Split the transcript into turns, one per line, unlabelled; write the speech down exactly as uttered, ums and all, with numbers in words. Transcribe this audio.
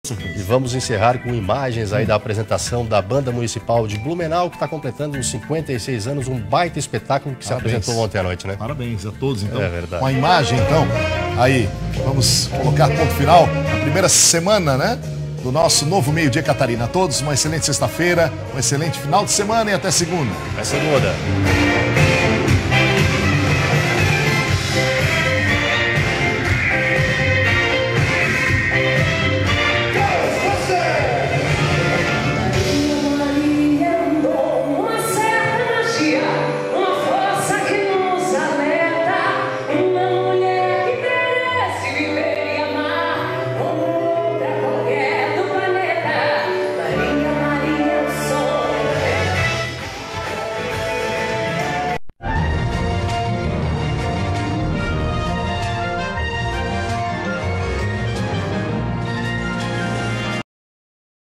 E vamos encerrar com imagens aí da apresentação da Banda Municipal de Blumenau, que está completando uns cinquenta e seis anos, um baita espetáculo que
Parabéns.
se apresentou ontem à noite, né?
Parabéns a todos, então.
É verdade.
Com a imagem, então, aí, vamos colocar ponto final na primeira semana, né, do nosso novo Meio-Dia Catarina. A todos, uma excelente sexta-feira, um excelente final de semana e até segunda.
Até segunda.